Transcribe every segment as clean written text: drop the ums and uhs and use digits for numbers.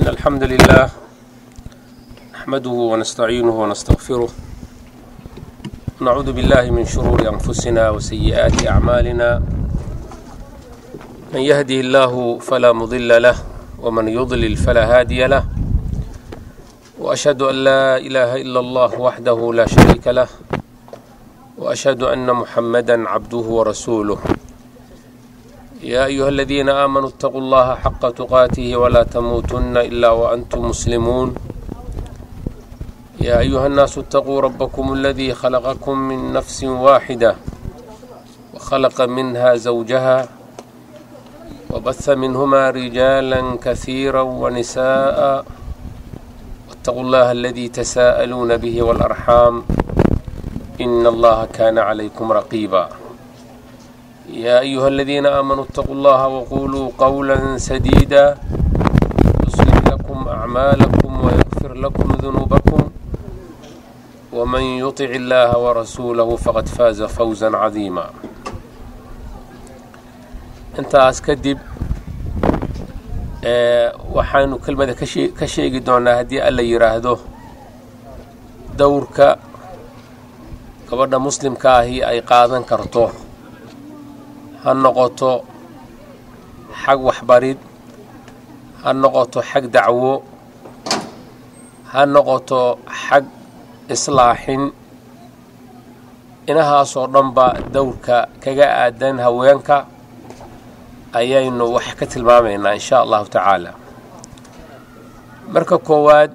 إن الحمد لله نحمده ونستعينه ونستغفره ونعوذ بالله من شرور أنفسنا وسيئات أعمالنا من يهده الله فلا مضل له ومن يضلل فلا هادي له وأشهد أن لا إله إلا الله وحده لا شريك له وأشهد أن محمدا عبده ورسوله يا أيها الذين آمنوا اتقوا الله حق تقاته ولا تموتن إلا وأنتم مسلمون يا أيها الناس اتقوا ربكم الذي خلقكم من نفس واحدة وخلق منها زوجها وبث منهما رجالا كثيرا ونساء واتقوا الله الذي تساءلون به والأرحام إن الله كان عليكم رقيبا يا أيها الذين آمنوا اتقوا الله وقولوا قولا سديدا يصلح لكم أعمالكم ويغفر لكم ذنوبكم ومن يطع الله ورسوله فقد فاز فوزا عظيما intaas kadib waxaanu kelmada ka sheegi doonaa haddii alla yiraahdo dowrka gabadha muslimka ahi ay qaadan karto ha noqoto xag waxbarid ha noqoto xag dacwo ha noqoto xag islaaxin inahaasoo dhanba dowrka kaga aadan haweenka ayaynu wax ka tilmaamaynaa insha allahu tacaala marka koowaad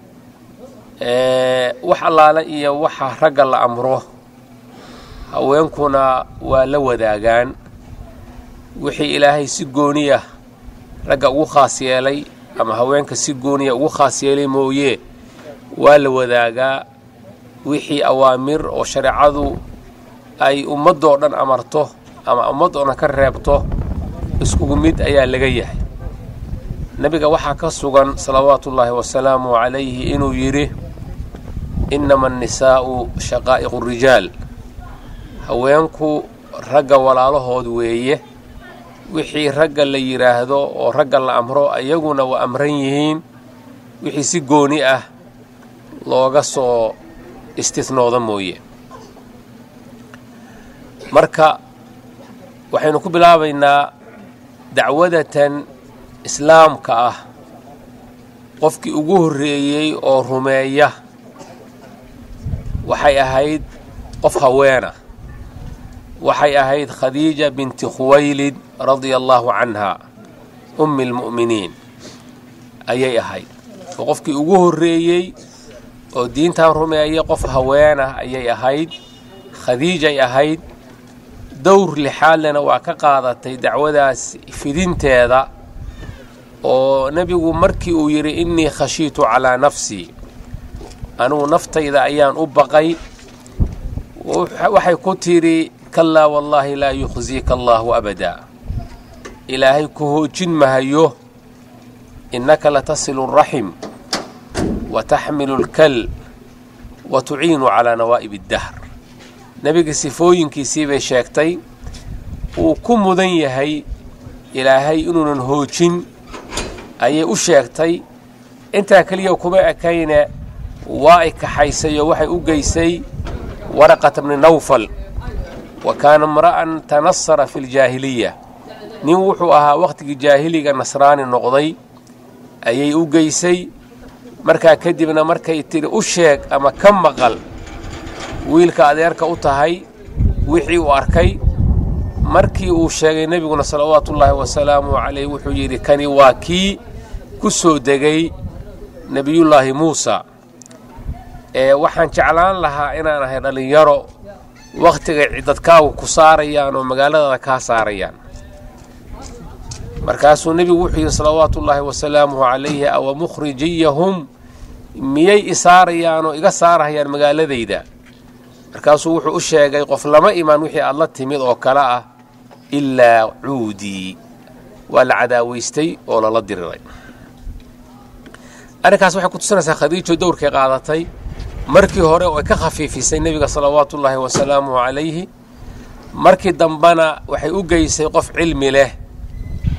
wax allaala iyo waxa ragga la amro haweenkuna waa la wadaagaan wixii ilaahay si gooniya ragga ugu khaas yeelay ama haweenka si gooniya ugu khaas yeelay mooye waa la wadaagaa wixii awaamir oo shareecadu ay ummadoo dhan amarto ama ummadoo dhan ka reebto iskugu mid ayaa laga yahay nabiga waxaa ka sugan salawaatullaahi wasalaamu calayhi inuu yidhi innama annisaa'u shaqaa'iqu rijaal haweenku ragga walaalahood weeye wixii ragga la yidhaahdo oo ragga la amro ayaguna waa amran yihiin wixii si gooni ah looga soo istinooda mooye marka waxaynu ku bilaabaynaa dacwadatan islaamka ah qofkii ugu horreeyey oo rumeeya waxay ahayd qof haweena waxay ahayd khadiija binti khuwaylid radia allaahu canha ummi almu'miniin ayay ahayd oo qofkii ugu horreeyey oo diintan rumeeya qof haweenah ayay ahayd khadiijay ahayd dowr lixaadlena waa ka qaadatay dacwadaas fidinteeda oo nebigu markii uu yidhi innii khashiitu calaa nafsii anugu naftayda ayaan u baqay waxay ku tidhi kallaa wallaahi laa yukhziika allaahu abadaa ilaahay ku hoojin mahayo innaka latasilu alraxim wa taxmilu alkal wa tuciinu calaa nawaa'ib addahr nebiga sifooyinkiisii bay sheegtay uu ku mudan yahay ilaahay inuunan hoojin ayay u sheegtay intaa keliya kuma ekayne waa ay kaxaysayoo waxay u geysay waraqata bni nawfal wa kaana imra'an tanasara fi ljaahiliya nin wuxuu ahaa wakhtigii jaahiliga nasraani noqday ayay u geysay markaa kadibna markay tidhi u sheeg ama ka maqal wiilka adeerka u tahay wixii uu arkay markii uu sheegay nebiguna salawaatullaahi wasalaamu calayh wuxuu yidhi kani waa kii ku soo degay nebiyullaahi muusa waxaan jeclaan lahaa inaan ahay dhallinyaro wakhtigay dadkaagu ku saarayaan oo magaaladaada kaa saarayaan markaasuu nebigu wuxuu yidhi salawaatullaahi wasalaamuhu calayhi awa mukhrijiyahum miyay i saarayaan oo iga saarahayaan magaaladayda markaasuu wuxuu u sheegay qof lama imaan wixii aad la timid oo kale ah ilaa cuudii waa la cadaawaystay oo lala diriray arrinkaas waxay ku tusinaysaa khadiijo dowrkay qaadatay markii hore oo ay ka khafiifisay nebiga salawaatullaahi wasalaamuhu calayhi markii dambana waxay u geysay qof cilmi leh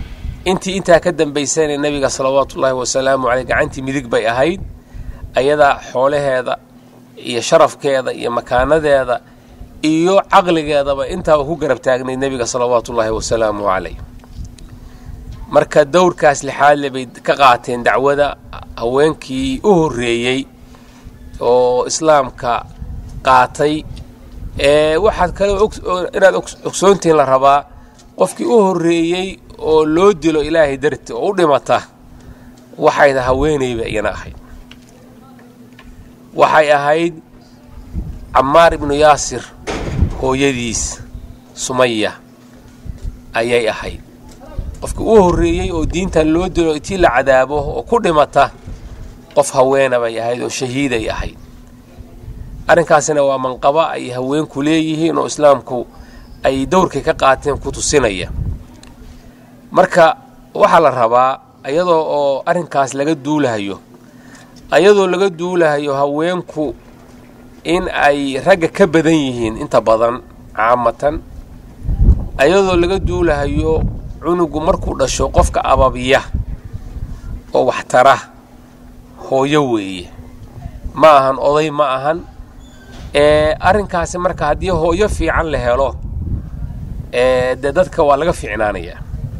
intaa ka dambaysana nabiga salawaatullaahi wasalaamu calayh gacantii midig bay ahayd ayada xoolaheeda iyo sharafkeeda iyo makaanadeeda iyo caqligeedaba intaaba ku garab taagnay nabiga salawaatullaahi wasalaamu calayh marka dowrkaas lixaadle bay ka qaateen dacwada haweenkii u horreeyey oo islaamka qaatay waxaad kale inaad ogsoontiin la rabaa qofkii u horreeyey oo loo dilo ilaahay darti oo u dhimata waxayna haweenayba iyana ahayd waxay ahayd Cammaar ibnu Yaasir hooyadiis Sumaya ayay ahayd qofkii u horreeyey oo diintan loo dilo intii la cadaabo oo ku dhimata qof haweena bay ahayd oo shahiiday ahayd arrinkaasina waa manqaba ay haweenku leeyihiin oo islaamku ay dowrkii ka qaateen ku tusinaya marka waxa la rabaa ayadoo oo arrinkaas laga duulahayo haweenku in ay ragga ka badan yihiin inta badan caamatan ayadoo laga duulahayo cunugu markuu dhasho qofka ababiya oo wax tara hooyo weeye ma ahan oday ma ahan arrinkaasi marka haddii hooyo fiican la helo dee dadka waa laga fiicnaanayaa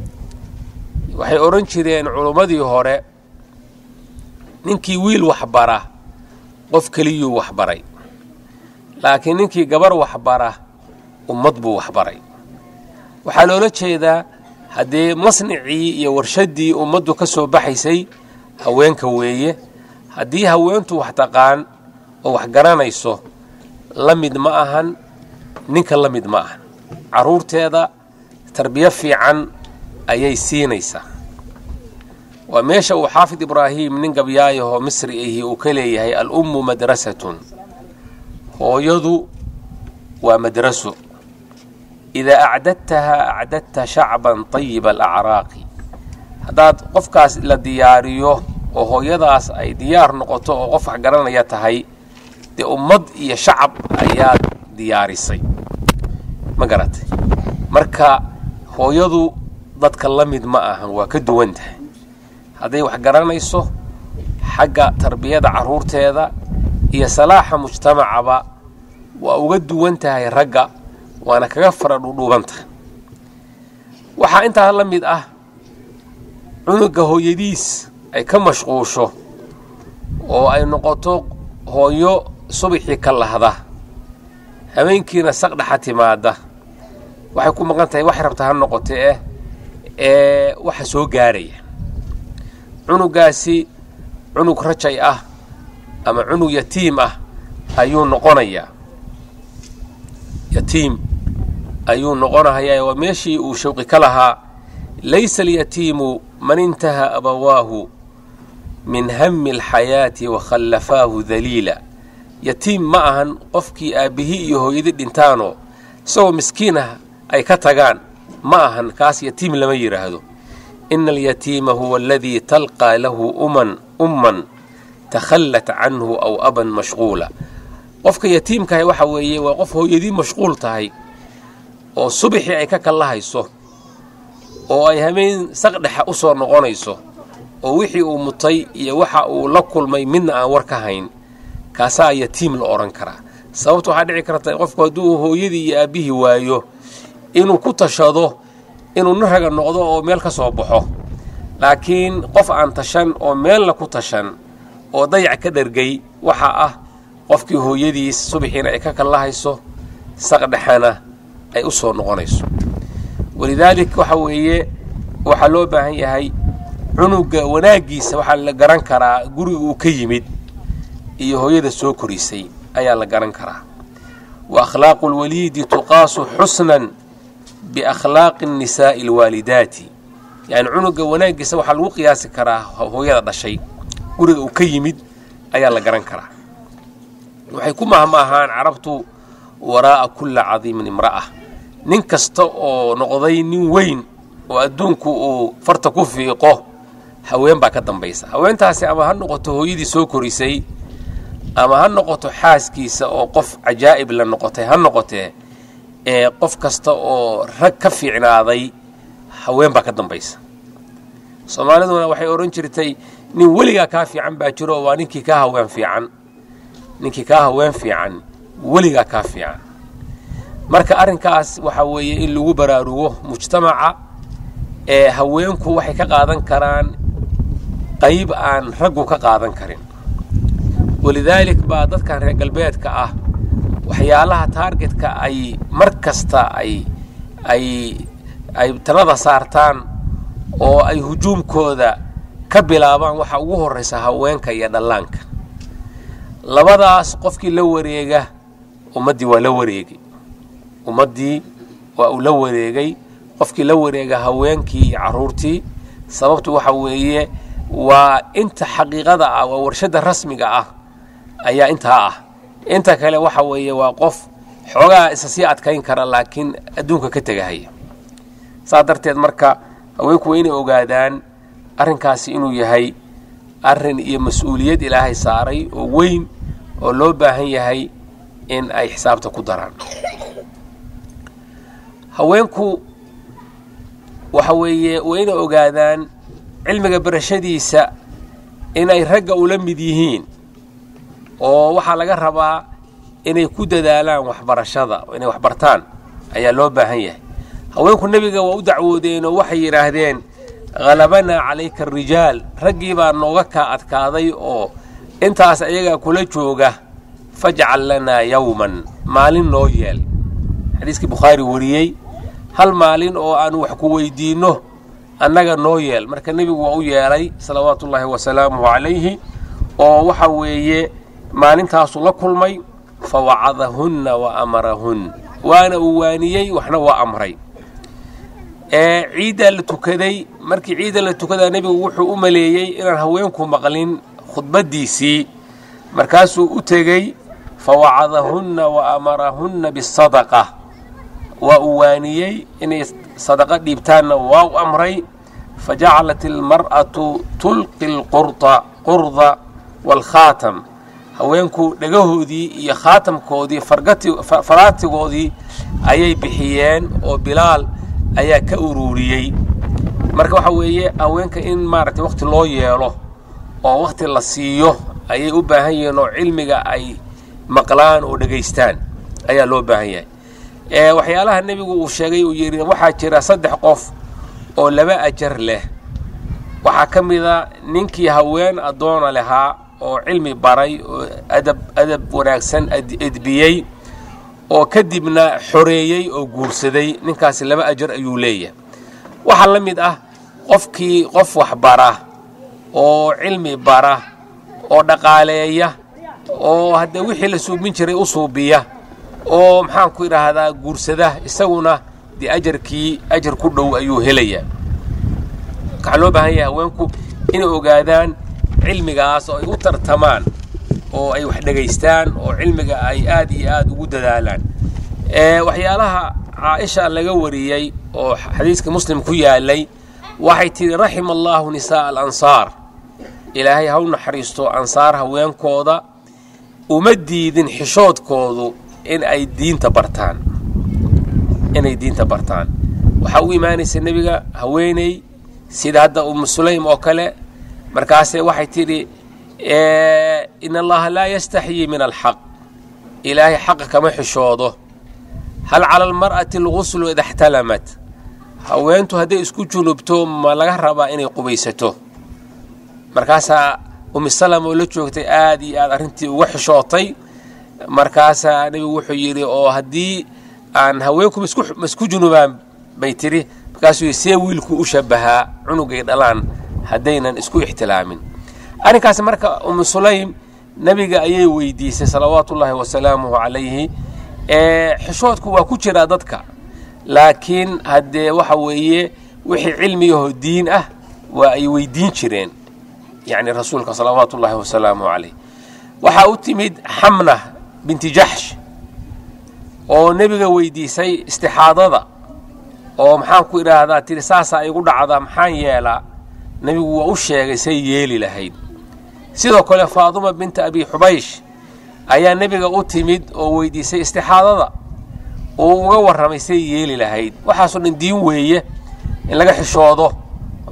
waxay oran jireen culummadii hore ninkii wiil waxbara qof keliyuu waxbaray laakiin ninkii gabar waxbara ummad buu waxbaray waxaa loola jeedaa haddii masnicii iyo warshaddii ummaddu ka soo baxaysay haweenka weeye haddii haweentu wax taqaan oo wax garanayso la mid ma ahan ninka la mid ma ahan carruurteeda tarbiya fiican ayay siinaysaa waa meesha uu xaafid ibraahim nin gabyaayaho misri ahi uu ka leeyahay al-ummu madrasatun hooyadu waa madraso idaa acdadtahaa acdadta shacban tayiba alacraaqi haddaad qofkaas la diyaariyo oo hooyadaas ay diyaar noqoto oo qof wax garanaya tahay dee ummad iyo shacab ayaad diyaarisay ma garatay marka hooyadu dadka la mid ma ahan waa ka duwan tahay hadday wax garanayso xagga tarbiyada carruurteeda iyo salaaxa mujtamacaba waa uga duwan tahay ragga waana kaga fara dhuudhuubanta waxaa intaa la mid ah cunuga hooyadiis ay ka mashquusho oo ay noqoto hooyo subaxii ka lahda habeenkiina saqdhaxa timaada waxay ku maqan tahay wax rabta ha noqotee waxa soo gaaraya cunugaasi cunug rajay ah ama cunug yatiim ah ayuu noqonayaa yatiim ayuu noqonayaa waa meeshii uu shawqi ka lahaa laysa alyatiimu man intaha abawaahu min hammi alxayaati wa khallafaahu daliila yatiim ma ahan qofkii aabbihii iyo hooyadii dhintaanoo isagoo miskiin ah ay ka tagaan ma ahan kaas yatiim lama yidhaahdo ina alyatiima huwa aladii talqaa lahu umman takhallat canhu aw aban mashquula qofka yatiimkahay waxa weeye waa qof hooyadii mashquul tahay oo subaxii ay ka kallahayso oo ay habeen saqdhexa u soo noqonayso oo wixii uu mutay iyo waxa uu la kulmay midna aan war ka hayn kaasaa yatiim la odhan karaa sababta waxaa dhici karta qofku hadduu hooyadii iyo aabbihii waayo inuu ku tashado inuu nin raga noqdo oo meel ka soo baxo laakiin qof aan tashan oo meelna ku tashan oo dayac ka dhergay waxa ah qofkii hooyadiis subaxiina ay ka kallahayso saqdhexana ay u soo noqonayso walidaalik waxa weeye waxaa loo baahan yahay cunuga wanaaggiisa waxaa la garan karaa guriga uu ka yimid iyo hooyada soo korisay ayaa la garan karaa wa akhlaaqu lwaliidi tuqaasu xusnan biakhlaaqi nisaa'i alwaalidaati yani cunuga wanaaggiisa waxaa lagu qiyaasi karaa hooyada dhashay guriga uu ka yimid ayaa la garan karaa waxay ku mahmaahaan carabtu waraa'a kulla cadiimin imra'a nin kasta oo noqday nin weyn oo adduunku uu farta ku fiiqo haween baa ka dambaysa haweentaasi ama ha noqoto hooyadii soo korisay ama ha noqoto xaaskiisa oo qof cajaa'ib la noqotay ha noqotee qof kasta oo rag ka fiicnaaday haween baa ka dambaysa soomaaliduna waxay oran jirtay nin weligaa kaa fiican baa jiro waa ninkii kaa haween fiican weligaa kaa fiican marka arrinkaas waxa weeye in lagu baraarugo mujtamaca ee haweenku waxay ka qaadan karaan qayb aan raggu ka qaadan karin walidaalika baa dadkan reer galbeedka ah waxyaalaha targetka ay markasta ay talada saartaan oo ay hujuumkooda ka bilaabaan waxa ugu horeysa haweenka iyo dhallaanka labadaas qofkii la wareega ummadii waa uu la wareegay qofkii la wareega haweenkii iyo caruurtii sababtu waxa weeye waa inta xaqiiqada ah waa warshada rasmiga ah ayaa intaa ah inta kale waxa weeye waa qof xoogaa isa sii adkayn kara laakiin adduunka ka tegahaya saa darteed marka haweenku waa inay ogaadaan arrinkaasi inuu yahay arrin iyo mas-uuliyad ilaahay saaray oo weyn oo loo baahan yahay in ay xisaabta ku daraan haweenku waxa weeye waa inay ogaadaan cilmiga barashadiisa inay ragga ula mid yihiin oo waxaa laga rabaa inay ku dadaalaan waxbarashada inay waxbartaan ayaa loo baahan yahay haweenku nabiga waa u dacwoodeen oo waxay yiraahdeen غلبنا عليك الرجال رجي بان nooga ka adkaaday oo intaas ayaga kula jooga faj'al lana yawman maalin noo yeel xadiiska bukhari wariyay hal maalin oo aan wax ku weydiino annaga noo yeel marka nabigu waa u yeelay salawaatullaahi wa salaamuhu alayhi oo waxa weeye maalintaas la kulmay fawa'adahunna wa amarahun waana waaniyay waxna waa amray ciida la tukaday markii ciida la tukada nabigu wuxuu u maleeyay inaan haweenku maqlin khudbadiisii markaasuu u tegay fawa'adahunna wa amarahunna bis-sadaqa wa uwaniyay inay sadaqa dhiibtaana waa u amray faja'alat al-mar'atu tulqi al-qurda wal-khatam haweenku dhagahoodii iyo khaatamkoodii faraatigoodii ayay bixiyeen oo bilaal ayaa ka ururiyay marka waxa weeye haweenka in maaragtay waqti loo yeelo oo waqti la siiyo ayay u baahan yihiin oo cilmiga ay maqlaan oo dhageystaan ayaa loo baahan yahay waxyaalaha nabigu uu sheegay uu yiri waxa jira 3 qof oo 2 ajar leh waxa kamida ninkii haween adoona lahaa oo cilmi baray oo adab wanaagsan adbiyay oo kadibna xoreeyay oo guursaday ninkaas 2 ajar ayuu leeyahay waxa la mid ah qofkii qof wax bara oo cilmi bara oo dhaqaaleeya oo hadda wixii la suubin jiray u suubiya oo maxaan ku yiraahdaa guursada isaguna di ajar ku dhow ayuu helayaa waxa loo baahan yahay haweenku inay ogaadaan cilmigaas oo ay u tartamaan oo ay wax dhageystaan oo cilmiga ay aad iyo aad ugu dadaalaan waxyaalaha Aisha laga wariyay oo xadiiska Muslim ku yaalay waxay tiri rahimallahu nisaa al-ansar ilaahay ha u naxariisto ansaar haweenkooda uma diidin xishoodkoodu in ay diinta bartaan waxa uu iimaanaysa nabiga haweenay sida hadda Sulaym oo kale markaas waxay tiri إن الله لا يستحيي من الحق إلهي حق كما حشوده هل على المرأة الغسل إذا احتلمت هوينتو هدي اسكو جنوبتو ما لغا ربا إني قبيسته مركاسا السلام ولا joogtay aad iyo aad arintii ugu xishootay markaasa nabi wuxuu yiri oo hadii aan haweenku isku junubaan bay tiri markaasuu see wiilku u shabaha cunugay dhalaan hadaynan isku ixtilaamin arrinkaas marka Sulaym nabiga ayay weydiisay salawaatullaahi wa salaamuhu alayhi xishoodku waa ku jira dadka laakiin hadee waxa weeye wixii cilmiyo diin ah waa ay weydiin jireen يعني رسولك صلوات الله وسلامه عليه waxa u timid Hamna binti Jahsh oo nabiga weydiisay istixaadada oo maxaan ku iraahdaa tirisaasa ay ugu dhacda maxaan yeela nabigu waa u sheegay say yeeli lahayd sidoo kale Faaduma bint Abi Hubaysh ayaa nabiga u timid oo weydiisay istixaadada oo uga waramay say yeeli lahayd waxa soo diin weeye in laga xishoodo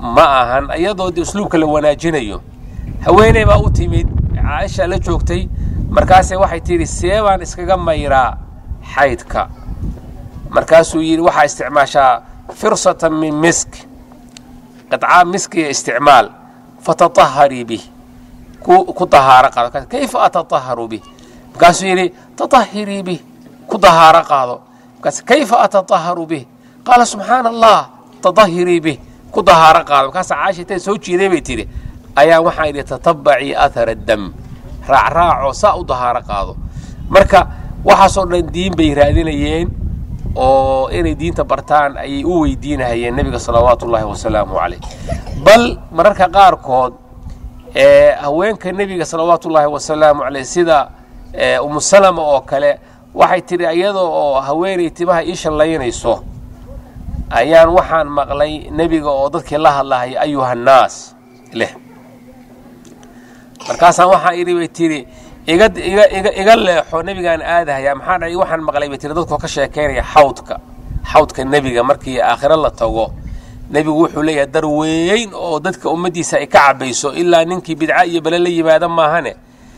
ma ahan iyadoo usluubka la wanaajinayo haweeney baa u timid Caaisha la joogtay markaas waxay tiri seebaan iskaga mayraa xaydka markaasuu yiri waxa isticmaashaa firsatan min misk qadca miski isticmaal fatatahhari bih ku tahaara qaado kayfa atatahharu bih markaasuu yiri tatahhiri bih ku tahaara qaado kayfa atatahharu bih qala subhanallah tatahhiri bih ku tahaara qaado markaas Caaisha tay soo jiiday bay tiri ayaa waxa ay tatabbaci athar ad-dam raaco saa u tahaara qaado marka waxa soo dhan diin bay raadinayeen oo inay diinta bartaan ay u weydiinayeen nabiga sallallahu alayhi wasallam bal mararka qaarkood haweenka nabiga sallallahu alayhi wasallam sida Salama oo kale waxay tiri iyadoo oo haweeney timaha isha laynayso ayaan waxaan maqlay nabiga oo dadkii la hadlahay ayuha naas leh markaasaan waxaan iri bay tiri iga leexo nabigaan aadahaya maxaa dhacay waxaan maqlay bay tiri dadku ka sheekeynaya xawdka nabiga markii aakhira la tago nabigu wuxuu leeyahay dar weyn oo dadka ummadiisa ay ka cabayso ilaa ninkii bidca iyo bala la yimaada maahane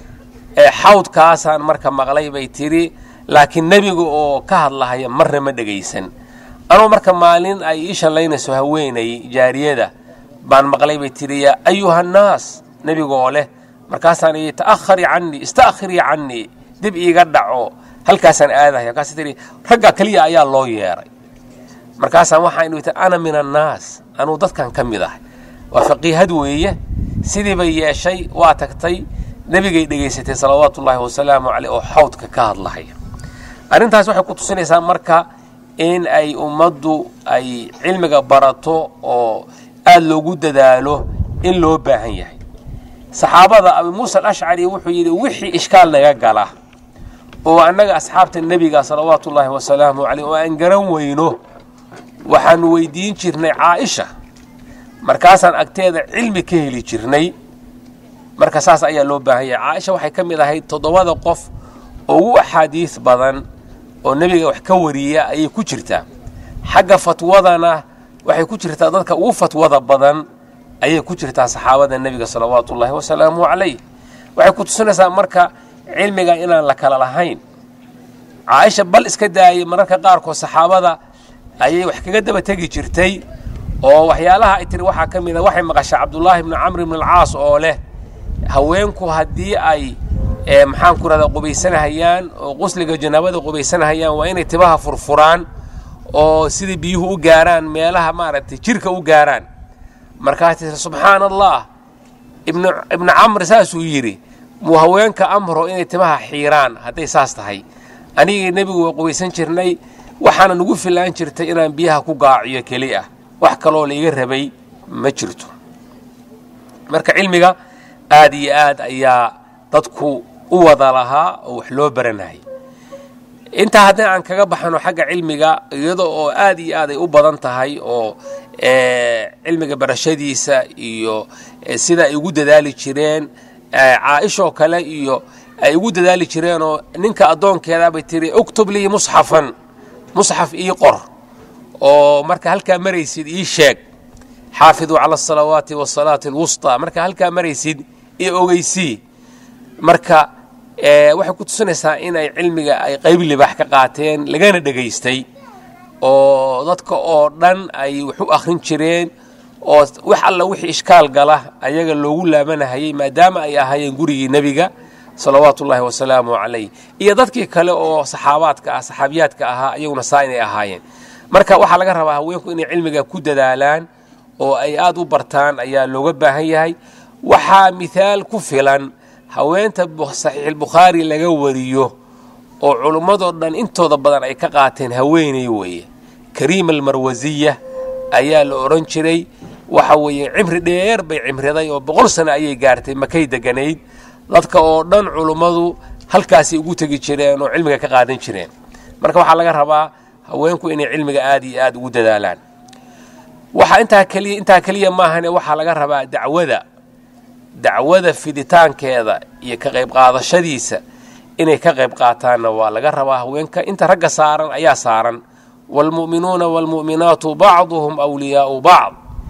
xawdkaasaan marka maqlay bay tiri laakiin nabigu oo ka hadlahaya marna ma dhageysan anoo marka maalin ay isha laynayso haweenay jaariyada baan maqlay bay tiri ya ayuha naas nabigu oo leh markaasaan ta'akhari anni istaakhiri anni dib iiga dhaco halkaasaan aadahay kaas tiri ragga kaliya ayaa loo yeeray markaasaan waxaan inuu ana min annaas anu dadkan kamid ah waa faqiihad weeye sidii bay yeeshay waa tagtay nabigay dhageysatay salawaatu ullaahi wasalaamu calayhi oo xawdka ka hadlahay arintaas waxay ku tusinaysaa marka in ay ummaddu ay cilmiga barato oo aad loogu dadaalo in loo baahan yahay saxaabada Abu Muusa al-Ash'ari wuxuu yiri wixii ishkaal naga gala oo annaga asxaabta nabiga sallallahu alayhi wasallam oo aan garan weyno waxaan weydiin jirnay Caaisha markaasaan agteeda cilmi ka heli jirnay marka saas ayaa loo baahan yahay Caaisha waxay kamid ahayd 7 qof oo ugu axaadiis badan oo nabiga wax ka wariya ay ku jirtaa xagga fatwadana waxay ku jirtaa dadka ugu fatwada badan ayay ku jirtaa saxaabada nabiga sallallahu alayhi wasallam waxay ku tusinaysaa marka cilmiga inaan la kala lahayn Caaisha bal iska daayay mararka qaarkood saxaabada ayay wax kaga daba tagi jirtay oo waxyaalaha ay tiri waxa kamid ah waxay maqashay Abdullah ibn Amr ibn al-Aas oo leh haweenku hadii ay maxaan ku raada qubaysanayaan oo qusliga janaabada qubaysanayaan waa inay tibaha furfuraan oo sidii biyuhu u gaaraan meelaha maaragtay jirka u gaaraan markaas subhanallah ibn Amr saasuu yiri mu haweenka amro inay timaha xiiraan haday saas tahay aniga nabigu waa qubaysan jirnay waxaana nagu filaan jirtay inaan biyaha ku gaaciyo kaliya wax kale oo leeyahay rabay ma jirto marka cilmiga aad iyo aad ayaa dadku u wada lahaa oo wax loo baranahay inta haddii aan kaga baxano xagga cilmiga iyadoo oo aad iyo aad ay u badan tahay oo cilmiga barashadiisa iyo sida ay ugu dadaali jireen Caaisha kale iyo ay ugu dadaali jireen oo ninka adoonkeeda bay tiri uktub li mushaf ii qor oo marka halka maraysid ii sheeg xaafidu ala salawaati wa salaati alwusta marka halka maraysid ii ogeysi marka waxay ku tusinaysaa in ay cilmiga ay qayb libax ka qaateen lagana dhageystay oo dadka oo dhan ay wax u akhrin jireen oo wax alla wixii iskaal gala ayaga loogu laabanayay maadaama ay ahaayeen gurigii nabiga sallallahu wasallam alayhi iyo dadkii kale oo saxaabiyaadka ahaa ayaguna saayay ahaayeen marka waxa laga rabaa haweenku inay cilmiga ku dadaalaan oo ay aad u bartaan ayaa looga baahan yahay waxa midaal ku filan haweenta sahih al-Bukhari laga wariyo oo culimadu dhan intooda badan ay ka qaateen haweenay weeye Karim al-Marwaziyya ayaa la oran jiray waxa weeye cimri dheer bay cimriday oo 100 sano ayay gaartay makay deganayd dadka oo dhan culimadu halkaas ugu tagi jireen oo cilmiga ka qaadan jireen marka waxa laga rabaa haweenku inay cilmiga aad iyo aad ugu dadaalaan waxa inta kaliya maahan waxa laga rabaa dacwada fiditaankeeda iyo ka qayb qaadashadiisa inay ka qayb qaataan waa laga rabaa haweenka inta ragga saaran ayaa saaran والمؤمنون والمؤمنات بعضهم أولياء بعض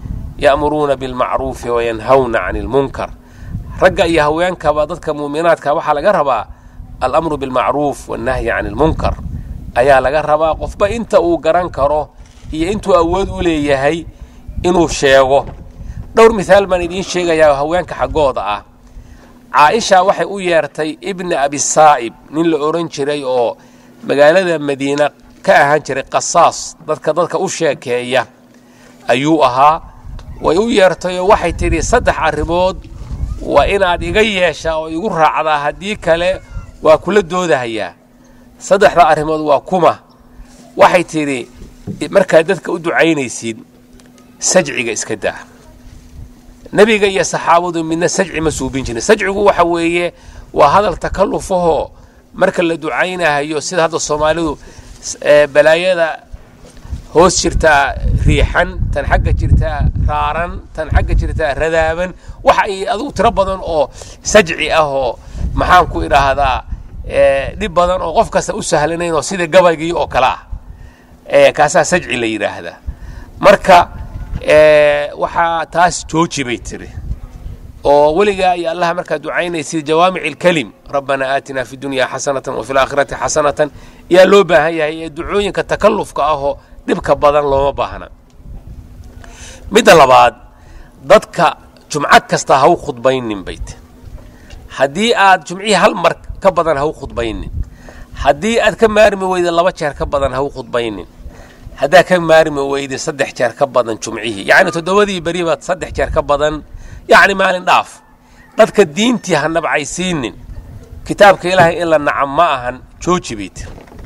ya'muruuna bilmacruufi wayanhawna cani ilmunkar ragga iyo haweenkaba dadka muuminaadka waxaa laga rabaa alamru bilmacruuf wannahyi cani ilmunkar ayaa laga rabaa qofba inta uu garan karo iyo intuu awood u leeyahay inuu sheego dhowr mihaal baan idiin sheegayaa haweenka xaggooda ah caaisha waxay u yeertay ibna abisaa'ib nin la oran jiray oo magaalada madiina ka ahaan jiray qasaas dadka u sheekeeya ayuu ahaa way u yeertay oo waxay tidhi 3 arrimood waa inaad iga yeeshaa oo igu raacdaa haddii kale waa kula doodahayaa 3 arrimood waa kuma waxay tidhi markaad dadka u ducaynaysid sajciga iska daa nabiga iyo saxaabadu midna sajci ma suubin jirin sajcigu waxa weeye waa hadal takallufaho marka la ducaynayo sida hadda Soomaalidu balaayada hoos jirta riixan tan xagga jirta raaran tan xagga jirta radaaban waxa ay adu tiro badan oo sajci ah oo maxaan ku iraahdaa dib badan oo qof kasta u sahlanayn oo sida gabaygii oo kala kaasa sajci la yiraahdaa marka waxa taas joojibay tiri oo waliga ya Allah marka ducaynaysi jawaami'il kalim rabbana aatina fid dunya hasanatan wa fil aakhirati hasanatan ya loo baahan yahay ducooyinka takallufka ah oo dibka badan looma baahna mid labaad dadka jumcad kasta ha u khudbaynin bayt hadii aad jumcii hal mar ka badan ha u khudbaynin hadii aad ka maarmi weydo 2 jeer ka badan ha u khudbaynin hadaa ka maarmi weydo 3 jeer ka badan jumcihi yaani todobadii bari baad 3 jeer ka badan yaani maalin dhaaf dadka diintii ha nabcaysiinin kitaabka ilaahay in la nacam ma ahan joojibid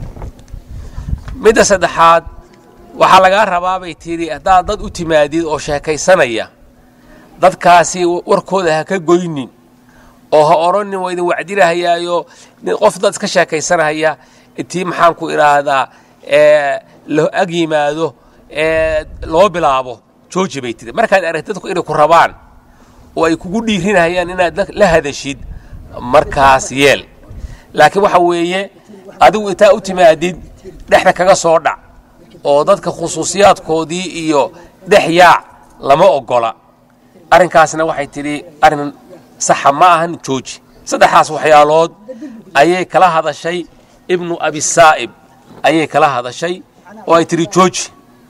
midda saddexaad waxa laga rabaa bay tiri hadaa dad u timaadid oo sheekaysanaya dadkaasi warkooda ha ka goynin oo ha oranin wayda wacdilahayaayo qof dad ka sheekaysanaya intii maxaan ku iraahdaa loo agimaado loo bilaabo joojibay tiri markaad aragtid dadku inay ku rabaan oo ay kugu dhiirinayaan inaad la hadashid markaas yeel laakiin waxa weeye adigu inta u timaadid dhaxda kaga soo dhac oo dadka khusuusiyaadkoodii iyo dhaxyaac lama ogola arinkaasna waxay tiri arin sax ma ahan jooji saddexaas waxyaalood ayay kala hadashay ibnu abi saa'ib ayay kala hadashay oo ay tiri jooji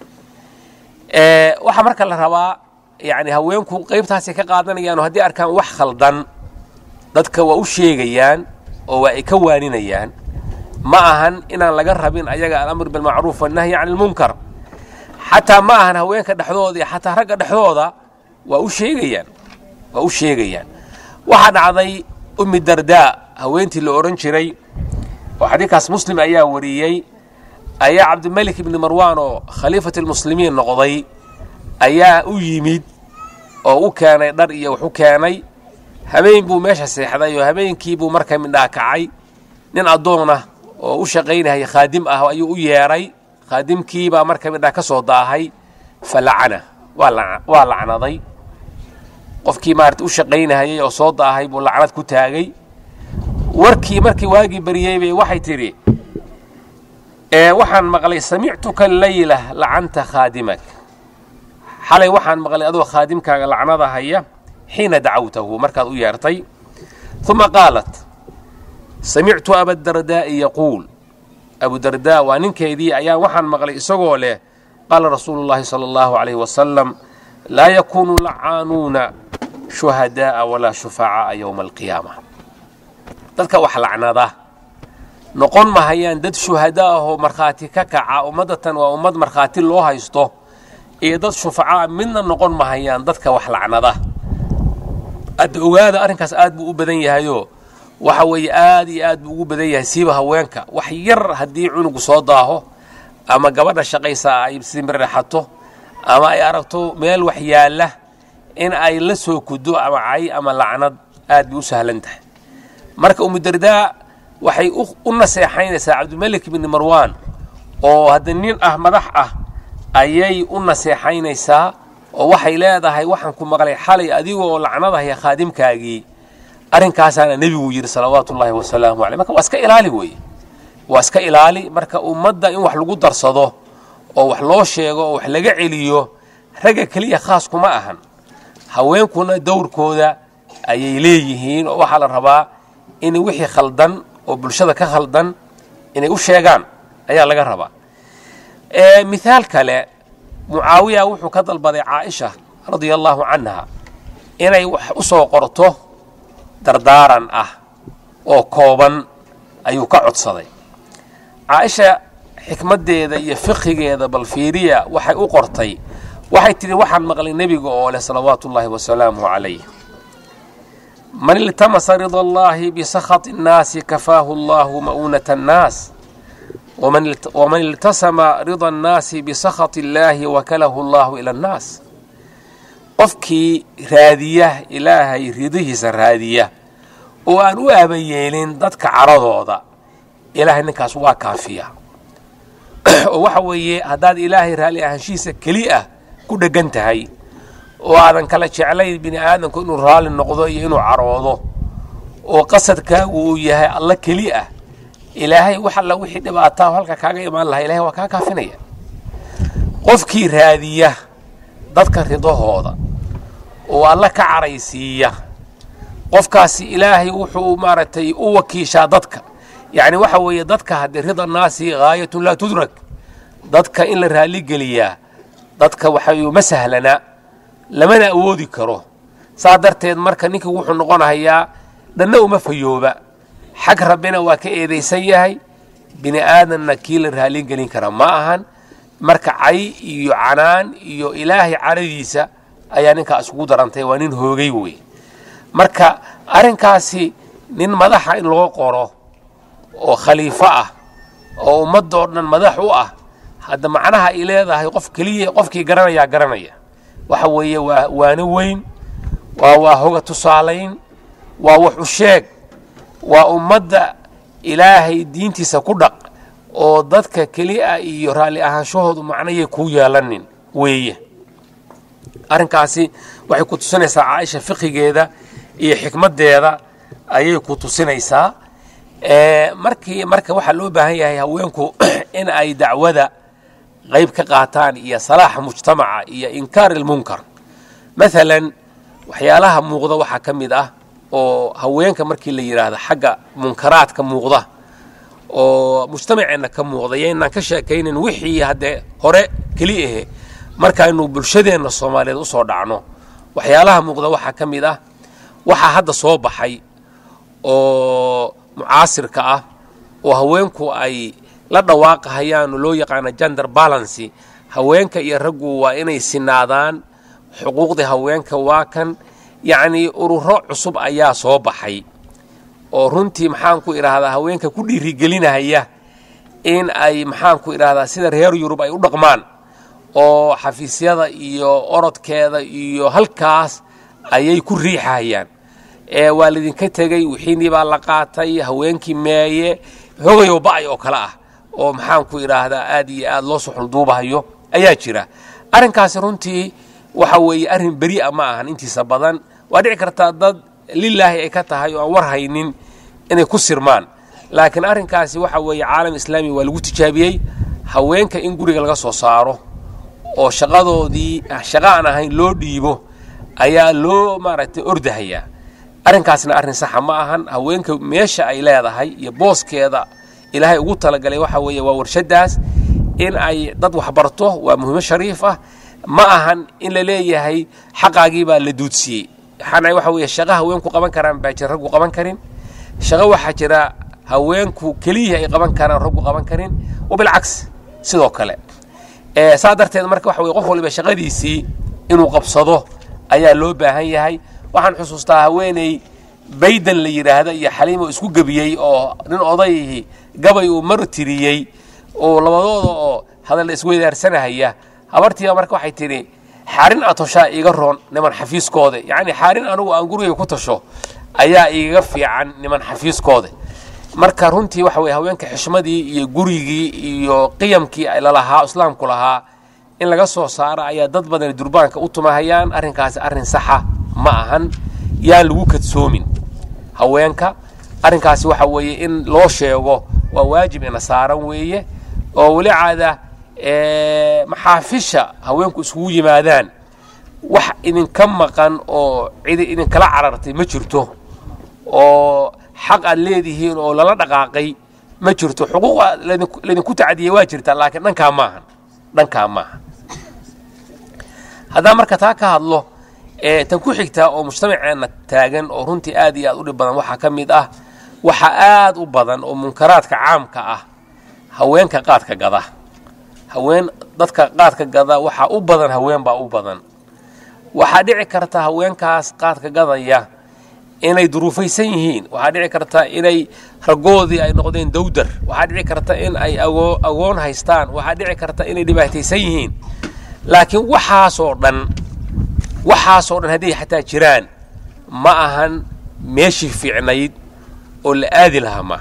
waxa marka la rabaa يعني هوينكو قيبتاسي ka qaadanayaan hadii arkaan wax khaldan dadka waa u sheegayaan oo waa ay ka waaninayaan ma ahan inaan laga rabin ayaga al-amr bil ma'ruf wa nahy 'anil munkar hatta ma ahan haweenka dhaxdooda hatta ragga dhaxdooda waa u sheegayaan waxa dhacday ummi darda haweentii la oran jiray oo xadiiskaas muslim ayaa wariyay ayaa abd malik ibn marwan oo khaliifatu muslimiin noqday ayaa u yimid oo u keenay dhar iyo wuxuu keenay habeen buu meesha seexday oo habeenkii buu markaa midna kacay nin adoona oo u shaqeynaya khaadim ah ayuu u yeeray khaadimkii baa markaa midna ka soo daahay falacana waa lacnaday qofkii maartay u shaqeynayay oo soo daahay buu lacnad ku taagay warkii markii waagi bariyay bay waxay tiri waxaan maqlay sami'tuka layla la'anta khadimak حالي وحان مغلي أدو خادمك لعنضة هيا حين دعوته مركض يارتي ثم قالت سمعت أبا الدرداء يقول أبو الدرداء وانك يدي أيان وحان مغلي إسقوله قال رسول الله صلى الله عليه وسلم لا يكون لعانون شهداء ولا شفعاء يوم القيامة تلك وحل عنضة نقول ما هيان دد شهداء مرخاتي ككعا أمدة وأمد مرخاتي الله يسطو dad shufaa midna noqon mahayaan dadka wax lacnada ogaada arinkaas aad buu u badan yahayo waxa weey aad iyo aad buu ugu badan yahay siiba haweenka wax yar hadii cunugu soo daaho ama gabadha shaqaysa ay simiraxato ama ay aragto meel wax yaala in ay la soo kudo ama ay ama lacnad aad buu sahlan tahay marka dardaa waxay u naseexaynaysaa Abd Malik ibn Marwan oo hadda nin ah madax ah ayay u naseexaynaysaa oo waxay leedahay waxaan ku maqlay xalay adigoo lacnadahay khaadimkaagii arinkaasana nabigu yiri salawaatullaahi wa salaamu alayhi marka waa iska ilaali marka ummadda in wax lagu darsado oo wax loo sheego oo wax laga celiyo ragga kaliya khaas kuma ahan haweenkuna dowrkooda ayay leeyihiin oo waxa la rabaa in wixii khaldan oo bulshada ka khaldan inay u sheegaan ayaa laga rabaa مثال kale معاوية wuxuu ka dalbaday Caaisha radiyallahu anha inay wax u soo qorto dardaaran ah oo kooban ayuu ka codsaday Caaisha xikmadeeda iyo fiqigeeda bal fiiriya waxay u qortay waxay tiri waxaan maqlay nabiga oo leh salawaatullaahi wa salaamuhu alayhi man iltamasa ridallahi bi sakhati an-nas kafahu Allahu ma'unata an-nas ومن التسم رضا الناس بسخط الله وكله الله إلى الناس قفكي رادية إلهي رضيه سرادية وأن أبيلين ضدك عرضوضا إلهي نكاس واكافية وحوي هداد إلهي رالي أهنشيسة كليئة كده قنتهي وأنا كالتش علي بني آدم كنو رالي النقضي إنو عرضو وقصدك وياها الله كليئة إلهي وحلا وحي دبعتاه هلكا كاغا إيمان الله إلهي وكا كافينيا قفكي رادية ضدك رضوهوضا والله كعريسية قفكاسي إلهي وحو مارتي وكيشا ضدك يعني وحوي ضدك هدي رضا الناس غاية لا تدرك ضدك إلا رالي قليا ضدك وحوي مسهلنا لمن أودي كروه صادرتين مركا نيكي وحو نقونا هيا دنو مفيوبا حق ربنا وكأيدي سيهي بني آدم نكيل رهالين قلين كرام معهن مركع عي يو عنان يو إلهي عريسة أيانينكا أسقود رانتي وانين هوغيوي مركع أرنكاسي نين مدحا إن لغو قورو أو خليفة أو مدورنا مدحوة هذا معناها إليه ذا يقف كلية قفكي قرانيا وحوية وانوين وهو تصالين ووحشيك وأمد إلهي دينتي سكودق oo dadka kaliya iyo raali ahaanshahoodu macnaheedu ku yeelanin weeye arinkaasi waxay ku tusinaysaa Caaisha fiqigeeda iyo xikmadeeda ayay ku tusinaysaa marka waxa loo baahan yahay haweenku in ay dacwada qayb ka qaataan iyo salaaxa mujtamaca iyo inkaar munkar مثلا waxyaalaha muuqda waxa kamid ah oo haweenka markii la yiraahdo xagga munkaraadka muuqda oo mujtamaceena ka muuqdayeen ka sheekaynin wixii hadda hore kaliya marka inuu bulshadeena Soomaaliyeed u soo dhacno waxyaalaha muuqda waxa kamid ah waxa hadda soo baxay oo mucaasirka ah oo haweenku ay la dhawaaqayaan loo yaqaan gender balance haweenka iyo raggu waa inay sinaadaan xuquuqda haweenka waa kan يعني ururo cusub ayaa soo baxay oo runtii maxaan ku iraahdaa haweenka ku dhiirigelinaya in ay maxaan ku iraahdaa sida reer Yurub ay u dhaqmaan oo xafiisyada iyo orodkeeda iyo halkaas ayay ku riixayaan waalidinka tagay wixii baa la qaatay haweenkii meeye hogayo baa oo kala ah oo maxaan ku iraahdaa aad iyo aad loo suxul duubahayo ayaa jira arinkaas runtii waxa weeye arin bari ama ahan intiisa badan waa dhici kartaa dad lillahi ay ka tahay oo war haynin inay ku sirmaan laakiin arinkaasi waxa weeye caalam islaami waa lagu tijaabiyay haweenka in guriga laga soo saaro oo shaqadoodii shaqaan ahayn loo dhiibo ayaa loo maaragtay ordahaya arinkaasna arin sax ma ahan haweenka meesha ay leedahay iyo booskeeda ilaahay ugu talagalay waxa weeye waa warshadaas in ay dad wax barto waa muhiim shariif ah ما أهن إن لليه حقاقي بالدوتسي حنا وحوي الشغا هوينكو قبان كران باجر رجو قبان كرين شغا وحجرا هوينكو كليه قبان كران رجو قبان كرين وبالعكس سيدو كلا صادرت المركب وحوي قفوا اللي بشغديسي إنه قبصده أيا لو باهي هاي وحن حسوستا هويني بيدا اللي يرى هذا يا حليم واسكو جبيي أو نن قضيه جبي ومرتريي أو لبضو هذا اللي اسوي درسنا هيا habartii marka waxay tiri xarin atosha iga roon niman xafiiskooda yaani xarin anigu aan guriga ku tasho ayaa iga fiican niman xafiiskooda marka runtii waxa way haweenka xishmadii iyo gurigii iyo qiyamkii ay la lahaa islaamku lahaa in laga soo saaro ayaa dad badan durbaanka u tumahayaan arinkaas arin saxa ma ahan yaa lagu kadsoomin haweenka arinkaas waxa weeye in loo sheego waa waajib in saaran weeye oo wali caada maxaafisha haweenku isugu yimaadaan wax idinka maqan oo cid idinkala carartay ma jirto oo xaq aad leedihiin oo lala dhaqaaqay ma jirto xuquuq laydinku tacdiyay waa jirtaa laakiin dhankaa maaha haddaan marka taa ka hadlo tan ku xigtaa oo mujtamaceenna taagan oo runtii aad iyo aad u dhib badan waxaa ka mid ah waxa aad u badan oo munkaraadka caamka ah haweenka qaadka gada dadka qaadka gada waxaa u badan haween baa u badan waxaa dhici karta haweenkaas qaadka gadaya inay duruufaysan yihiin waxaa dhici karta inay ragoodii ay noqdeen dawdar waxaa dhici karta in ay agoon haystaan waxaa dhici karta inay dhibaataysan yihiin laakiin waxaasoo dhan hadday xataa jiraan ma ahan meeshii fiicnayd oo la aadi lahaa maaha